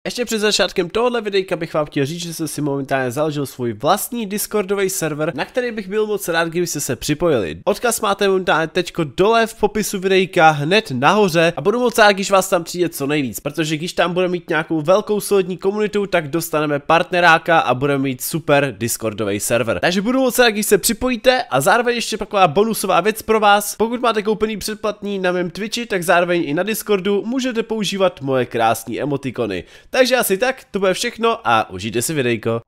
Ještě před začátkem tohohle videjka bych vám chtěl říct, že jsem si momentálně založil svůj vlastní Discordový server, na který bych byl moc rád, kdybyste se připojili. Odkaz máte momentálně teďko dole v popisu videjka hned nahoře a budu moc rád, když vás tam přijde co nejvíc, protože když tam budeme mít nějakou velkou solidní komunitu, tak dostaneme partneráka a budeme mít super Discordový server. Takže budu moc rád, když se připojíte a zároveň ještě taková bonusová věc pro vás. Pokud máte koupený předplatný na mém Twitchi, tak zároveň i na Discordu můžete používat moje krásné emotikony. Takže asi tak, to bude všechno a užijte si videjko.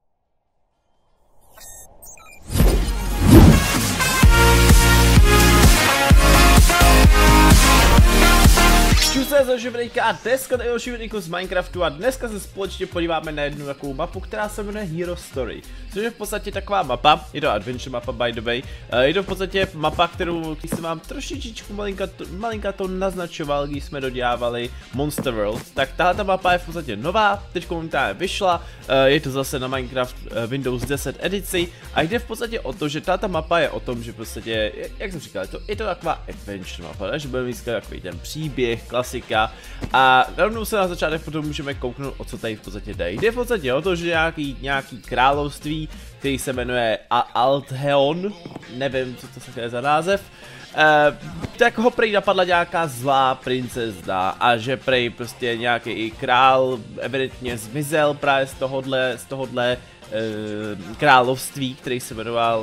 Čusé za videjka a dneska další videjko z Minecraftu a dneska se společně podíváme na jednu takovou mapu, která se jmenuje Hero Story. Což je v podstatě taková mapa, je to adventure mapa by the way, je to v podstatě mapa, kterou jsem vám trošičičku malinka to naznačoval, když jsme dodělávali Monster World. Tak tahle ta mapa je v podstatě nová, teď momentálně vyšla, je to zase na Minecraft Windows 10 edici a jde v podstatě o to, že tato mapa je o tom, že v podstatě, jak jsem říkal, je to taková adventure mapa, že budeme mít takový ten příběh, klasika a rovnou se na začátek potom můžeme kouknout, o co tady v podstatě jde. Jde v podstatě o to, že nějaký království, který se jmenuje Altheon, nevím, co to je za název, tak ho prej napadla nějaká zlá princezna a že prej prostě nějaký i král evidentně zmizel právě z tohohle království, který se jmenoval,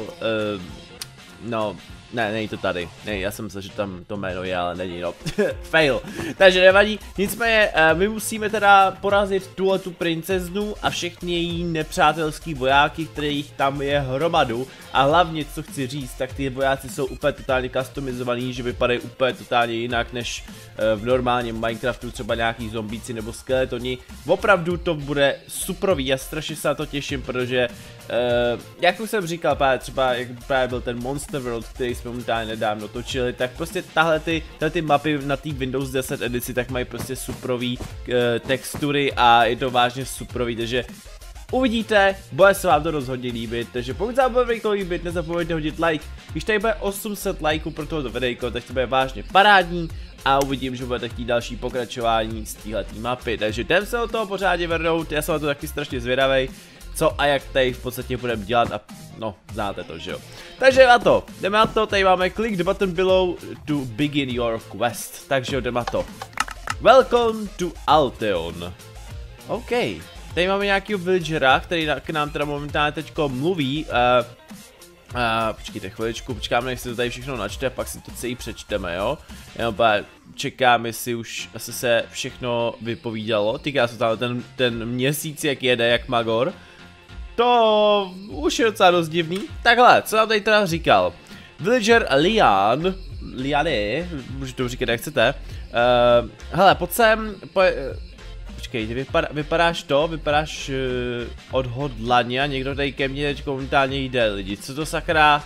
no, ne, není to tady. Ne, já jsem myslel, že tam to jméno je, ale není, no. Fail. Takže nevadí. Nicméně, my musíme teda porazit tu princeznu a všechny její nepřátelský vojáky, kterých tam je hromadu. A hlavně, co chci říct, tak ty vojáci jsou úplně totálně customizovaný, že vypadají úplně totálně jinak než v normálním Minecraftu, třeba nějaký zombíci nebo skeletoni. Opravdu to bude superový, já strašně se na to těším, protože jak už jsem říkal, třeba jak právě byl ten Monster World, který jsme momentálně nedávno točili, tak prostě tahle ty mapy na té Windows 10 edici tak mají prostě superový textury a je to vážně superový, takže uvidíte, bude se vám to rozhodně líbit, takže pokud se vám bude videjko líbit, nezapomeňte hodit like, když tady bude 800 lajků pro tohoto videjko, tak to bude vážně parádní a uvidím, že bude taky další pokračování z téhletý mapy, takže jdem se o toho pořádně vrhnout, já jsem na to taky strašně zvědavej, co a jak tady v podstatě budeme dělat a no, znáte to, že jo. Takže na to, jdeme na to, tady máme click the button below to begin your quest, takže jdeme na to. Welcome to Altheon. OK, tady máme nějakýho villagera, který k nám teda momentálně teďko mluví. Počkejte chviličku, počkáme, než si to tady všechno načte, pak si to celý přečteme, jo. Jenom čekáme, jestli už asi se všechno vypovídalo. Týká se tam ten měsíc, jak jede, jak magor. To už je docela dost divný. Takhle, co nám tady teda říkal? Villager Liane, můžete to říkat jak chcete. Hele, pojď sem, počkej, vypadáš odhodlaně a někdo tady ke mně teď momentálně jde, lidi, co to sakra?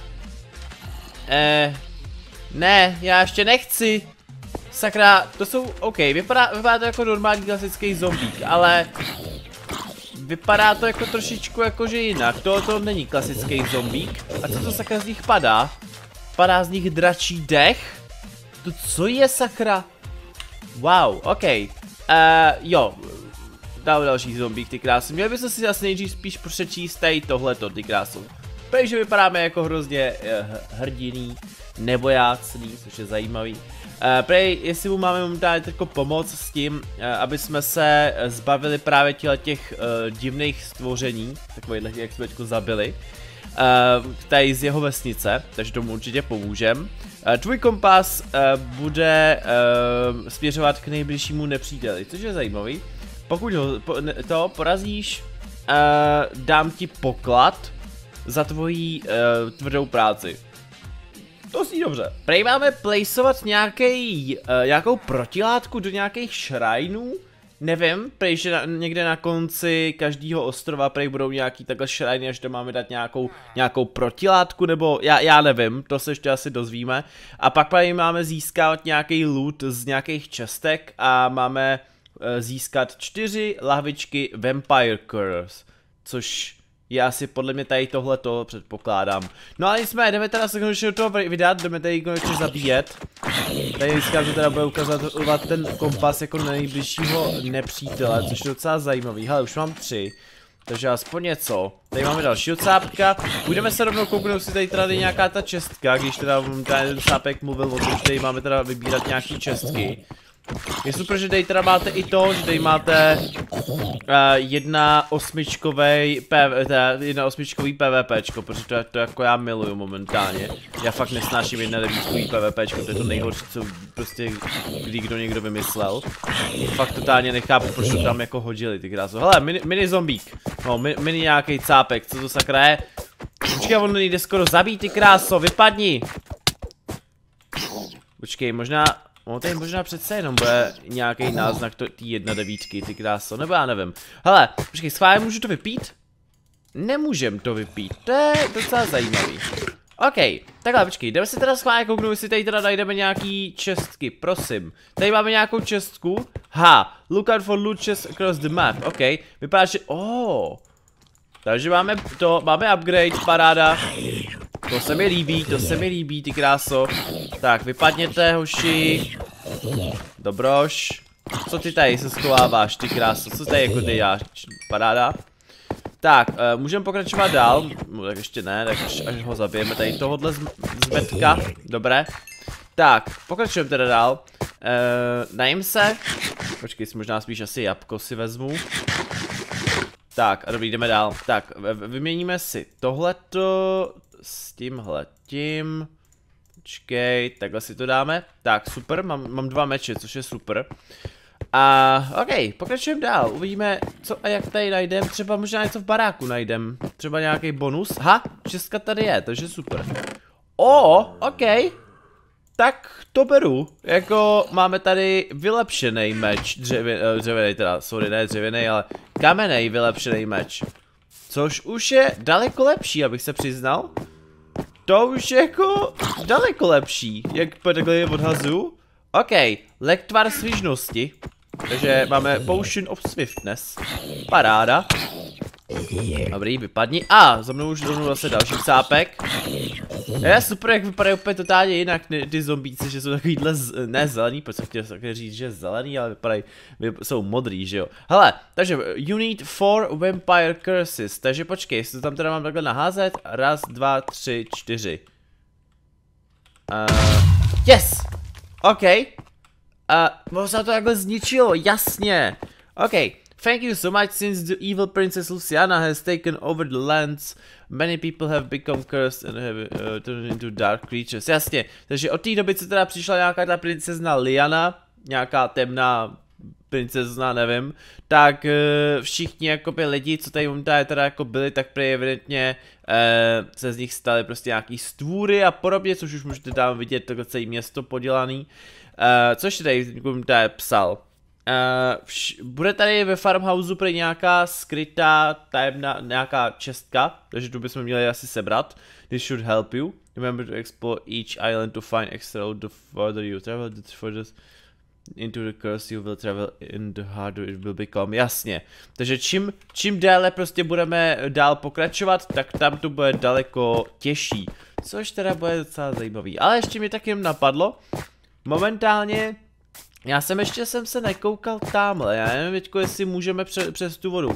Ne, já ještě nechci. Sakra, to jsou, OK, vypadá to jako normální klasický zombík, ale vypadá to jako trošičku jakože jinak, to není klasický zombík. A co to sakra z nich padá? Padá z nich dračí dech? To co je sakra? Wow, OK. Jo, další zombík, ty krásy. Měli byste si asi nejdřív spíš přečíst tady tohleto, ty krásy. Protože vypadáme jako hrozně hrdiný, nebojácný, což je zajímavý. Prej, jestli mu máme momentálně jako pomoct s tím, aby jsme se zbavili právě těch divných stvoření, takových, jak jsme teďko zabili, tady z jeho vesnice, takže tomu určitě pomůžem. Tvůj kompas bude směřovat k nejbližšímu nepříteli, což je zajímavý. Pokud to porazíš, dám ti poklad za tvoji tvrdou práci. To zní dobře. Prej máme placeovat nějakou protilátku do nějakých shrineů. Nevím, prej, že někde na konci každého ostrova prej budou nějaký takhle shriny, až tam máme dát nějakou protilátku, nebo já nevím, to se ještě asi dozvíme. A pak prej máme získat nějaký loot z nějakých čestek a máme získat 4 lahvičky Vampire Curse, což je asi podle mě tady tohleto, předpokládám. No ale jsme, jdeme teda se konečně do toho vydat, jdeme tady konečně zabíjet. Tady říkám, že teda bude ukazovat ten kompas jako nejbližšího nepřítele, což je docela zajímavý. Hele, už mám 3. Takže aspoň něco. Tady máme dalšího cápka. Budeme se rovnou kouknout, si tady teda nějaká ta čestka, když teda ten cápek mluvil o tom, že tady máme teda vybírat nějaký čestky. Je super, že tady teda máte i to, že tady máte jedna osmičkový PvPčko, protože to jako já miluju momentálně. Já fakt nesnáším 1.9 PvPčko, to je to nejhorší, co prostě kdo někdo vymyslel. Fakt totálně nechápu, proč to tam jako hodili ty krásu. Hele, mini zombík, no mini nějaký cápek, co to sakra je? Počkej, on nejde skoro zabít, ty kráso, vypadni! Počkej, možná... No tady možná přece jenom bude nějaký náznak té 1.9, ty kráso, nebo já nevím. Hele, počkej, schválně můžu to vypít? Nemůžem to vypít, to je docela zajímavý. OK, takhle počkej, jdeme si teda schválně kouknout, jestli tady teda najdeme nějaký čestky, prosím. Tady máme nějakou čestku, look out for loot chests across the map, OK, vypadá, že, takže máme upgrade, paráda. To se mi líbí, ty kráso. Tak, vypadněte, hoši. Dobroš. Co ty tady se schováváš, ty kráso? Co tady jako ty děláš? Paráda. Tak, můžeme pokračovat dál. No, tak ještě ne, tak až ho zabijeme tady tohohle zmetka. Dobré. Tak, pokračujeme teda dál. Najím se. Počkej, možná spíš asi jabko si vezmu. Tak, a dobrý, jdeme dál. Tak, vyměníme si tohleto s tímhletím. Počkej, takhle si to dáme. Tak, super, mám 2 meče, což je super. OK, pokračujeme dál. Uvidíme, co a jak tady najdem. Třeba možná něco v baráku najdem. Třeba nějaký bonus. Čestka tady je, takže super. OK. Tak to beru. Jako máme tady vylepšený meč. Dřevěný teda, sorry, ne dřevěný, ale kamenný vylepšený meč. Což už je daleko lepší, abych se přiznal. To už je jako daleko lepší, jak takhle je odhazuju. OK, lektvar svižnosti. Takže máme Potion of Swiftness. Paráda. Dobrý, vypadni. Za mnou už zase další cápek. Je super, jak vypadají úplně totálně jinak ty zombíci, že jsou takovýhle ne zelený, protože chtěl také říct, že zelený, ale jsou modrý, že jo. Hele, takže you need 4 vampire curses, takže počkej, jestli to tam teda mám takhle naházet. 1, 2, 3, 4. Yes! OK. Možná to takhle zničilo, jasně. OK. Thank you so much. Since the evil princess Luciana has taken over the lands, many people have become cursed and have turned into dark creatures. Jasně, takže od té doby, co teda přišla nějaká ta princezna Liana, nějaká temná princezna, nevím, tak všichni jakoby lidi, co tady momentálně teda jako byli, tak prý evidentně se z nich staly prostě nějaký stvůry a podobně, což už můžete tam vidět, takhle celé město podělaný. Což tady psal. Bude tady ve farmhouse prý nějaká skrytá tajemná nějaká čestka, takže tu bychom měli asi sebrat. This should help you. Remember to explore each island to find extra loot. The further you travel, the further into the curse you will travel, in the harder it will become. Jasně. Takže čím déle prostě budeme dál pokračovat, tak tam to bude daleko těžší. Což teda bude docela zajímavý. Ale ještě mi tak jen napadlo. Momentálně já jsem se nekoukal tamhle, já nevím teďko, jestli můžeme přes tu vodu.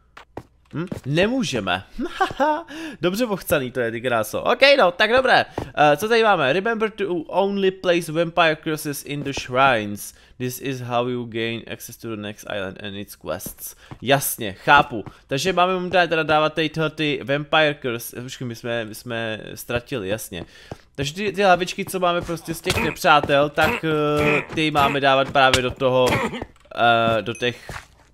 Nemůžeme. Dobře pochcaný to je, ty kráso. OK, no, tak dobré. Co tady máme? Remember to only place vampire curses in the shrines. This is how you gain access to the next island and its quests. Jasně, chápu. Takže máme momentálně teda dávat tady ty vampire curses. Počkej, my jsme ztratili, jasně. Takže ty hlavičky, co máme prostě z těch nepřátel, tak ty máme dávat právě do toho, do těch,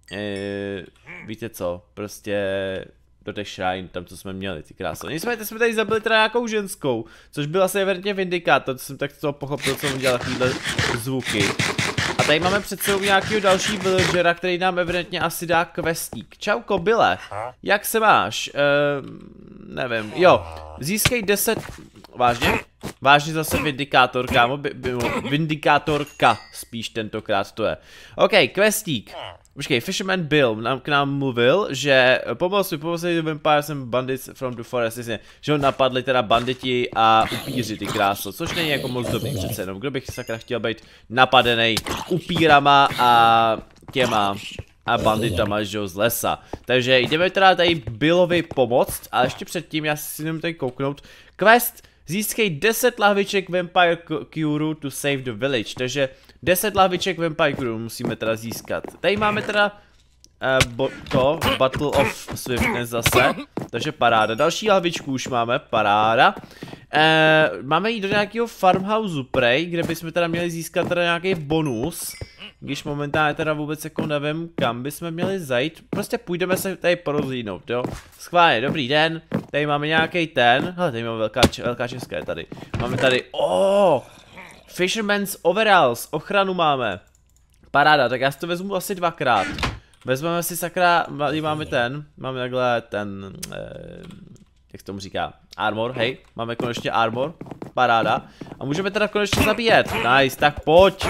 víte co, prostě do těch shrine, tam co jsme měli, ty krásy. Nicméně jsme tady zabili teda nějakou ženskou, což byl asi evidentně vindikátor, to jsem tak to pochopil, co on dělal takovýhle zvuky. A tady máme před sebou nějakého další villagera, který nám evidentně asi dá questík. Čau kobyle, jak se máš? Nevím, jo, získej 10, vážně? Vážně zase vindikátor, kámo, vindikátorka spíš tentokrát to je. OK, questík. Počkej, Fisherman Bill k nám mluvil, že pomoci Vampires and Bandits from the Forest, že ho napadli teda banditi a upíři, ty kráso, což není jako moc dobrý přece jenom, kdo bych sakra chtěl být napadený upírama a těma a banditama, že jo, z lesa. Takže jdeme teda tady Billovi pomoct a ještě předtím, já si jenom tady kouknout, quest, získej 10 lahviček Vampire Cure to save the village, takže 10 lahviček Vampire Cure musíme teda získat. Tady máme teda Battle of Swiftness zase, takže paráda. Další lahvičku už máme, paráda. Máme jít do nějakého farmhouse prej, kde bychom teda měli získat teda nějaký bonus. Když momentálně teda vůbec jako nevím, kam bychom měli zajít. Prostě půjdeme se tady porozlídnout, jo. Schválně, dobrý den. Tady máme nějaký ten. Hele, tady máme velká česká je tady. Máme tady, Fisherman's Overalls, ochranu máme. Paráda, tak já si to vezmu asi dvakrát. Vezmeme si sakra, máme máme takhle ten, jak tomu říká, armor, hej, máme konečně armor, paráda. A můžeme teda konečně zabíjet, nice, tak pojď.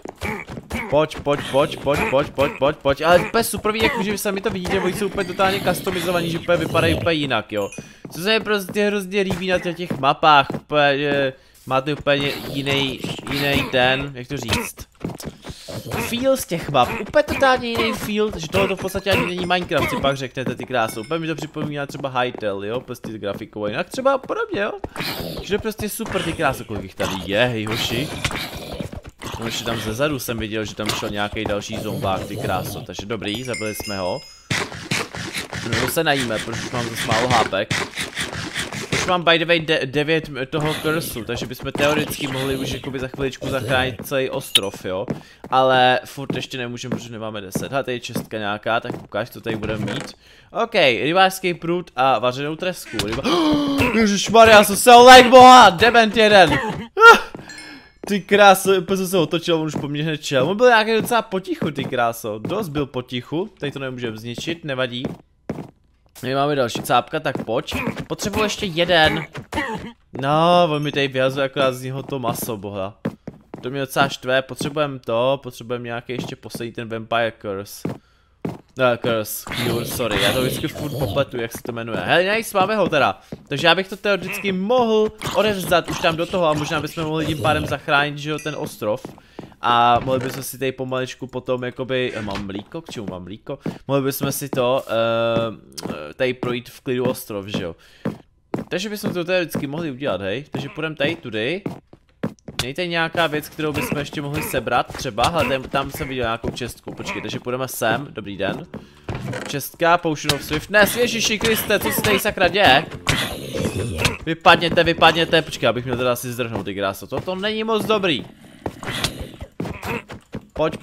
Pojď, ale úplně super, jak že sami to vidíte, oni jsou úplně totálně customizovaní, že úplně vypadají úplně jinak, jo. Co se mi prostě hrozně líbí na těch mapách, úplně, máte úplně jiný ten, jak to říct. Feel z těch map, úplně totálně jiný feel, že tohle v podstatě ani není Minecraft, si pak řeknete ty krásy, úplně mi to připomíná třeba Hytale, jo, prostě grafikou, jinak třeba podobně, jo. Takže prostě super ty krásy, kolik jich tady je, hej hoši. No ještě tam zezadu jsem viděl, že tam šel nějaký další zombák, ty kráso, takže dobrý, zabili jsme ho. No se najíme, protože už mám zase málo hápek. Už mám by the way 9 toho cursu, takže bychom teoreticky mohli už jakoby za chviličku zachránit celý ostrov, jo. Ale furt ještě nemůžeme, protože nemáme 10. Hele, tady je čestka nějaká, tak ukáž, co tady budeme mít. OK, rybářský prut a vařenou tresku. Ježišmarja, jsem se like boha, dement jeden. Ty kráso, úplně jsem se otočil, on už po mně hned čel. On byl nějaký docela potichu, ty kráso. Dost byl potichu, tady to nemůžeme zničit, nevadí. My máme další cápka, tak pojď. Potřebuji ještě jeden. No, on mi tady vyhazuje akorát z něho to maso, boha. To mě docela štve, potřebujeme nějaký ještě poslední ten Vampire Curse. Cure, sorry, já to vždycky furt popletu, jak se to jmenuje. Hele, nice, máme ho teda. Takže já bych to teoreticky mohl odevzdat už tam do toho a možná bychom mohli tím pádem zachránit, že jo, ten ostrov. A mohli bychom si tady pomaličku potom jakoby, mám mlíko, k čemu mám mlíko? Mohli bychom si to tady projít v klidu ostrov, že jo. Takže bychom to teoreticky mohli udělat, hej. Takže půjdeme tady tudy. Není tady nějaká věc, kterou bychom ještě mohli sebrat třeba, ale tam jsem viděl nějakou čestku, počkej, takže půjdeme sem, dobrý den. Čestka, Potion of Swiftness, Ježiši Kriste, co se tady sakra děje? Vypadněte, počkej, abych měl teda asi zdrhnout, ty kráso, to není moc dobrý. Pojď,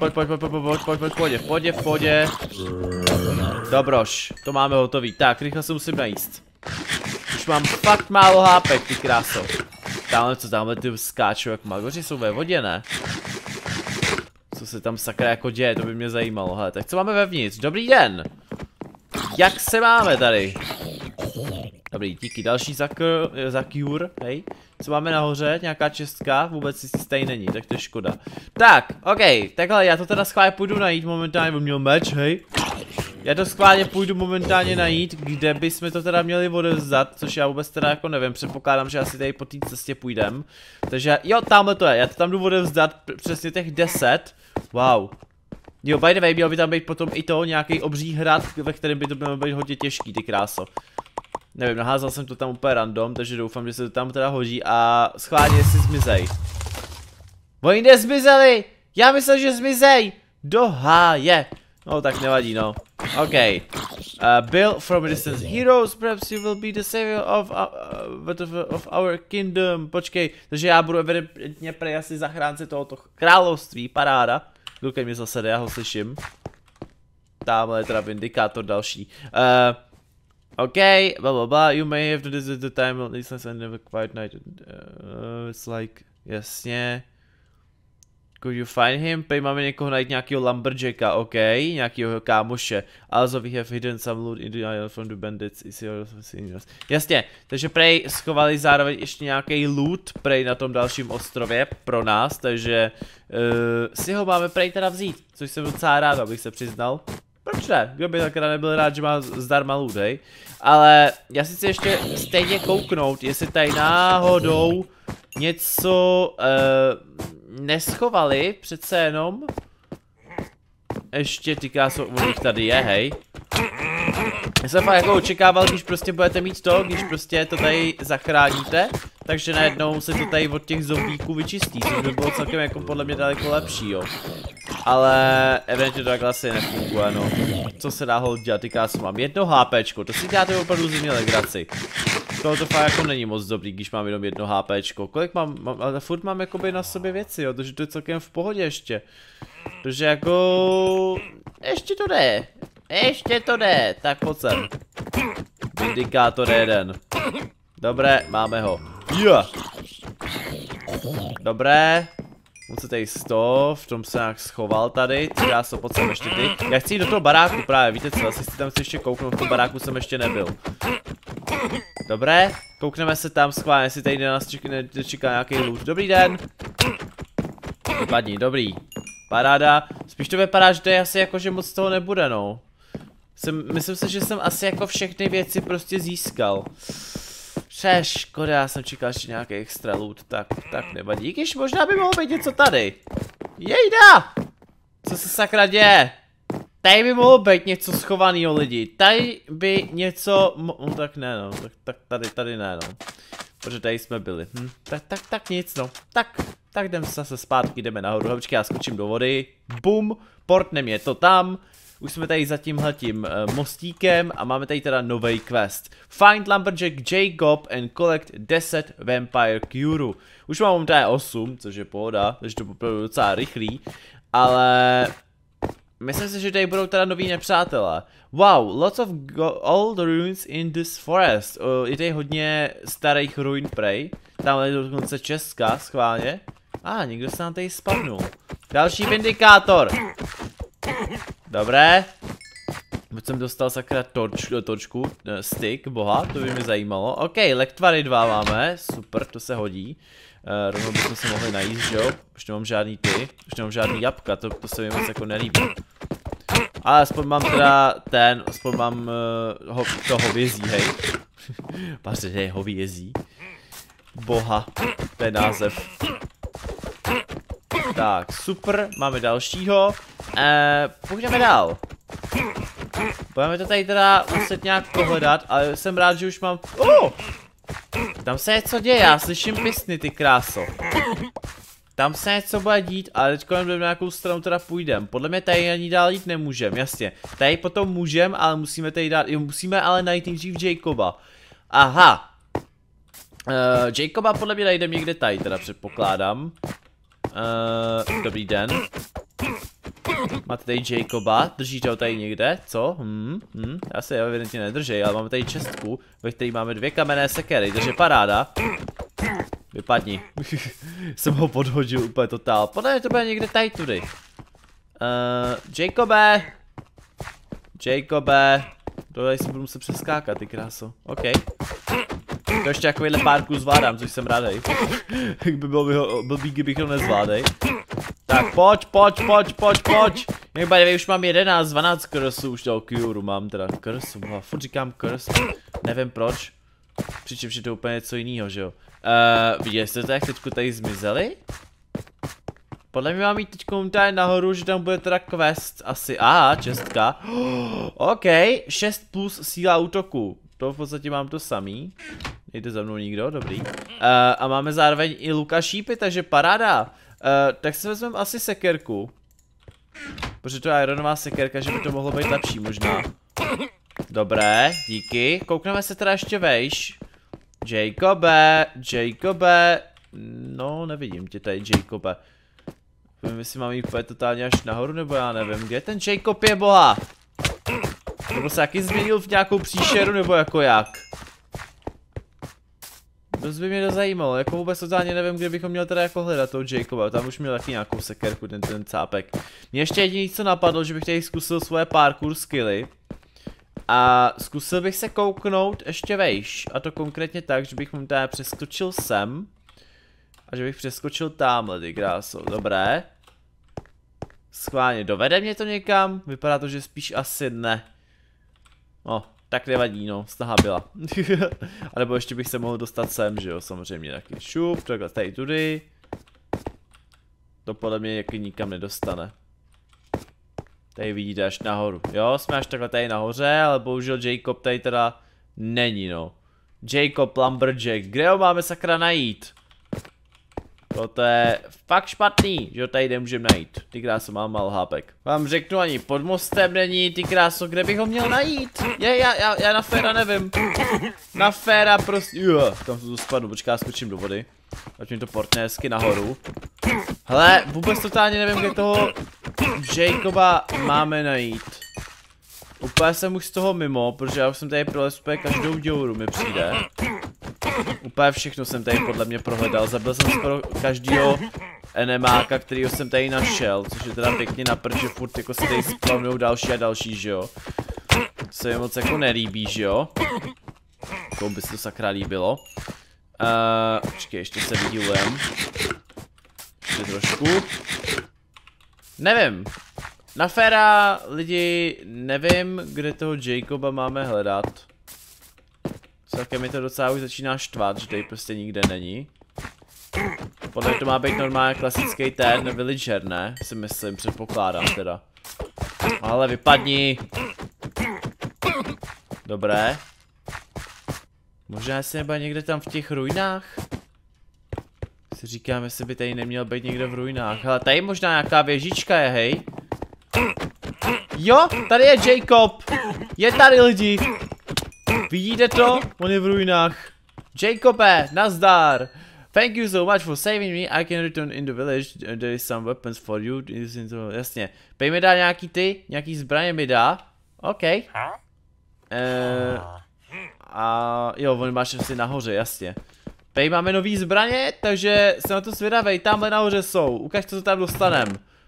v pohodě. Dobroš, to máme hotový, tak, rychle se musím najíst. Už mám fakt málo hápek, ty kráso. Tamhle ty skáčou jak magoři, jsou ve vodě, ne? Co se tam sakra jako děje, to by mě zajímalo, hele, tak co máme vevnitř? Dobrý den! Jak se máme tady? Dobrý, díky, další za cure, hej. Co máme nahoře, nějaká čestka, vůbec si tady není, tak to je škoda. Tak, ok, takhle, já to teda schválně půjdu najít momentálně, on měl meč, hej. Já to schválně půjdu momentálně najít, kde bychom to teda měli odevzdat, což já vůbec teda jako nevím, předpokládám, že asi tady po té cestě půjdem. Takže jo, tamhle to je, já to tam jdu odevzdat, přesně těch 10, wow. Jo, by the way, měl by tam být potom i to, nějaký obří hrad, ve kterém by to mělo být hodně těžký, ty kráso. Nevím, naházal jsem to tam úplně random, takže doufám, že se to tam teda hodí a schválně si zmizej. Oni nezmizeli, já myslel, že zmizej, do háje. No tak nevadí, no. OK. Bill from a distance. Heroes, perhaps you will be the savior of our kingdom. Počkej, takže já budu evidentně prej asi zachránce tohoto království, paráda. Luke mě zase jde, já ho slyším. Tamhle je teda vindikátor další. OK, blah, you may have to visit the time, at least I never quite night. It's like, jasně. Could you find him? Pej máme někoho najít nějakého lumberjacka, ok, nějakého kámoše. Also we have hidden some loot in the island from the bandits. Jasně, takže prej schovali zároveň ještě nějaký loot prej na tom dalším ostrově pro nás, takže si ho máme prej teda vzít, což jsem docela rád, abych se přiznal. Proč ne? Kdo by takrát nebyl rád, že má zdarma loot, hej? Ale já si chci ještě stejně kouknout, jestli tady náhodou něco neschovali, přece jenom. Ještě týká se, u nich tady je, hej. Já jsem fakt jako očekával, když prostě budete mít to, když prostě to tady zachráníte, takže najednou se to tady od těch zombíků vyčistí, což by bylo celkem jako podle mě daleko lepší, jo. Ale evidentně to takhle asi nefunguje, no. Co se dá ho dělat, týká se, mám jedno HPčko, to si děláte opravdu zimně legraci. Tohle fakt jako není moc dobrý, když mám jenom jedno HPčko. Kolik mám, ale furt mám jakoby na sobě věci, jo, takže to je celkem v pohodě ještě. Takže jako... ještě to jde. Ještě to jde, tak pojď sem. Vindikátor jeden. Dobré, máme ho. Yeah. Dobré. On se tady v tom se nějak schoval tady, já se pojď sem ještě ty. Já chci jít do toho baráku právě, víte co, asi si tam chci ještě kouknout, v tom baráku jsem ještě nebyl. Dobré, koukneme se tam schválně, jestli tady nás čeká nějaký loot. Dobrý den. Vypadni, dobrý. Paráda, spíš to vypadá, že to je asi jako, že moc toho nebude, no. Myslím si, že jsem asi jako všechny věci prostě získal. Škoda, já jsem čekal ještě nějaký extra loot, tak nevadí, když možná by mohlo být něco tady. Jejda! Co se sakra děje? Tady by mohlo být něco schovaného lidi, tady by něco, no tak ne no, tak tady ne no. Protože tady jsme byli, tak nic no, tak jdeme zase zpátky, jdeme nahoru, počkej, já skočím do vody, bum, portnem je to tam. Už jsme tady za tímhletím mostíkem a máme tady teda nový quest. Find Lumberjack Jacob and collect 10 Vampire Cure. Už mám momentálně 8, což je pohoda, takže to bude docela rychlý. Ale myslím si, že tady budou teda noví nepřátelé. Wow, lots of old ruins in this forest. Je tady hodně starých ruin prej. Tamhle je dokonce Česka, schválně. Někdo se nám tady spadnul. Další vindikátor. Dobré. Teď jsem dostal sakra točku, stick, boha, to by mě zajímalo. Ok, lektvary 2 máme, super, to se hodí. Rovnou bychom se mohli najíst, že jo? Už nemám žádný už nemám žádný jabka, to se mi moc jako nelíbí. Ale aspoň mám teda aspoň mám to hovězí, hej. Paře, hej, hovězí. Boha, to je název. Tak, super, máme dalšího. Půjdeme dál. Budeme to tady teda muset nějak pohledat, ale jsem rád, že už mám... Tam se něco děje, já slyším pisny, ty kráso. Tam se něco bude dít, ale teď na nějakou stranu teda půjdem. Podle mě tady ani dál jít nemůžem, jasně. Tady potom můžem, ale musíme tady dát... musíme ale najít nejdřív Jacoba. Aha. Jacoba podle mě najdem někde tady, teda předpokládám. Dobrý den. Máte tady Jacoba, držíte ho tady někde, co? Já se evidentně nedržej, ale máme tady čestku, ve které máme 2 kamenné sekery, takže paráda. Vypadni. Jsem ho podhodil úplně totál. Podle mě to bude někde tady tudy. Jacobe. Tohle si budu muset přeskákat, ty kráso. OK. To ještě takovýhle párku zvládám, což jsem rádej. By bylo blbý, kdybych to nezvládej. Tak pojď. Jak by už mám 11, 12 krsů, už toho Cure mám teda krsu, furt říkám krs, nevím proč. Přičemž je to úplně něco jiného, že jo. Viděli jste to, jak teďko tady zmizeli? Podle mě mám jít teďko tady nahoru, že tam bude teda quest asi, čestka. OK, 6 plus síla útoku, to v podstatě mám to samý. Nejde za mnou nikdo, dobrý. A máme zároveň i luka šípy, takže paráda. Tak si vezmeme asi sekerku. Protože to je ironová sekerka, že by to mohlo být lepší možná. Dobré, díky. Koukneme se teda ještě vejš. Jacobe. No, nevidím tě tady, Jacobe. Nevím, jestli mám jít úplně totálně až nahoru, nebo já nevím. Kde ten Jacob je, boha? Nebo se taky změnil v nějakou příšeru, nebo jako jak? dost by mě to zajímalo, jako vůbec totálně nevím, kde bychom měli teda jako hledat toho Jacoba, tam už měl taky nějakou sekerku, ten cápek. Mě ještě jediný co napadlo, že bych tady zkusil svoje parkour skilly. A zkusil bych se kouknout ještě vejš, a to konkrétně tak, že bych mu tady přeskočil sem. A že bych přeskočil tamhle, ty kráso, dobré. Schválně, dovede mě to někam? Vypadá to, že spíš asi ne. No, tak nevadí, no, snaha byla. A nebo ještě bych se mohl dostat sem, že jo, samozřejmě taky šup, takhle tady tudy. To podle mě jaký nikam nedostane. Tady vidíte až nahoru, jo, jsme až takhle tady nahoře, ale bohužel Jacob tady teda není, no. Jacob Lumberjack, kde ho máme sakra najít? To je fakt špatný, že ho tady nemůžeme najít. Ty kráso, mám málo hápek. Vám řeknu, ani pod mostem není, ty kráso, kde bych ho měl najít? Já na féra nevím. Na féra prostě, tam to spadnu, počká, skočím do vody. Ať mi to portne hezky nahoru. Hele, vůbec totálně nevím, kde toho Jacoba máme najít. Úplně jsem už z toho mimo, protože já už jsem tady prolez úplně každou děuru mi přijde. Úplně všechno jsem tady podle mě prohledal, zabil jsem skoro každýho enemáka, kterýho jsem tady našel, což je teda pěkně na prd, že furt jako se tady spawnou další a další, že jo. Se mi moc jako nelíbí, že jo. Komu by se to sakra líbilo. Počkej, ještě se vyhýlujem. Ještě trošku. Nevím. Na féra lidi, nevím, kde toho Jacoba máme hledat. Celkem mi to docela už začíná štvat, že tady prostě nikde není. Podle mě to má být normálně klasický ten villager, ne? Si myslím, předpokládám teda. Ale vypadni. Dobré. Možná jestli nebude někde tam v těch ruinách? Si říkám, jestli by tady neměl být někde v ruinách. Hele, tady možná nějaká věžička je, hej. Jo, tady je Jacob. Je tady lidi. Vidíte to? On je v ruinách. Jacobe, nazdar. Thank you so much for saving me. I can return in the village. There is some weapons for you. Jasně. Pej mi dá nějaký zbraně mi dá. OK. A jo, on máš asi nahoře, jasně. Pej máme nový zbraně, takže jsem na to zvědavej. Tamhle nahoře jsou. Ukaž, co tam dostanem.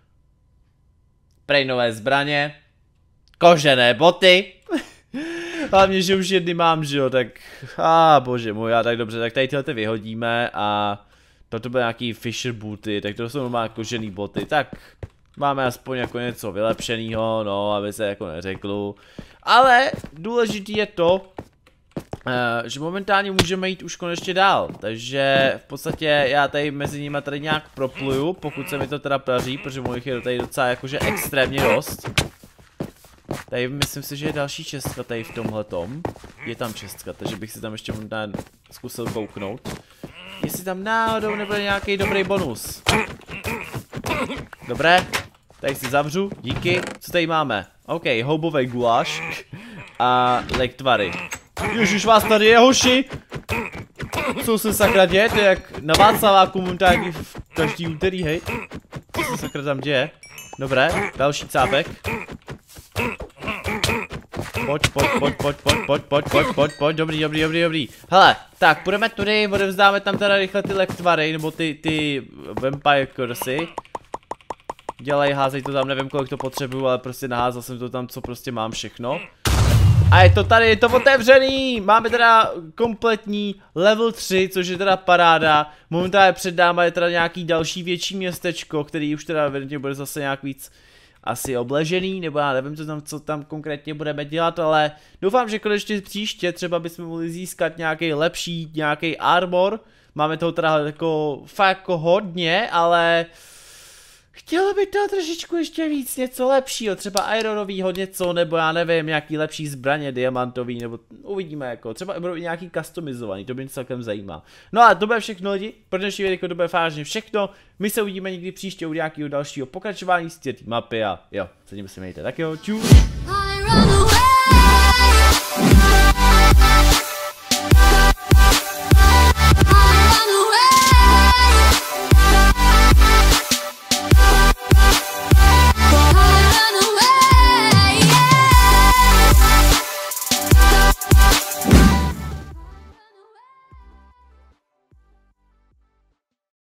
Prej nové zbraně. Kožené boty. Hlavně, že už jedny mám, že jo, tak... bože můj, tak dobře, tak tady tyhle vyhodíme a... Toto byly nějaký fisher booty, tak to jsou normálně kožený boty, tak... Máme aspoň jako něco vylepšenýho, no, aby se jako neřeklo. Ale důležitý je to, že momentálně můžeme jít už konečně dál, takže v podstatě já tady mezi nimi tady nějak propluju, pokud se mi to teda praří, protože mojich je tady docela jakože extrémně dost. Tady myslím si, že je další čestka tady v tomhletom. Je tam čestka, takže bych si tam ještě možná zkusil kouknout. Jestli tam náhodou nebude nějaký dobrý bonus. Dobré, tady si zavřu, díky. Co tady máme? OK, houbový guláš a lektvary. Ježiš, vás tady je, hoši! Co se sakra děje? To je jak na Václaváku momentálně v každý úterý, hej. Co se sakra tam děje? Dobré, další cápek. Pojď, dobrý. Hele, tak, půjdeme tudy, odevzdáme tam teda rychle ty lektvary, nebo ty vampire cursy. Dělej, házej to tam, nevím kolik to potřebuju, ale prostě naházal jsem to tam, co prostě mám všechno. A je to tady, je to otevřený, máme teda kompletní level 3, což je teda paráda. Momentálně před náma je teda nějaký další větší městečko, který už teda evidentně bude zase nějak víc asi obležený, nebo já nevím, co tam konkrétně budeme dělat, ale doufám, že konečně příště třeba bychom mohli získat nějaký armor. Máme toho teda jako fakt jako hodně, ale chtělo by to trošičku ještě víc, něco lepšího, třeba ironovýho něco, nebo já nevím, nějaký lepší zbraně, diamantový, nebo uvidíme jako, třeba budou i nějaký customizovaný, to by mě celkem zajímá. No a to bude všechno lidi, pro dnešní video to bude vážně všechno, my se uvidíme někdy příště u nějakého dalšího pokračování z té mapy a jo, zatím se mějte, tak jo, čus.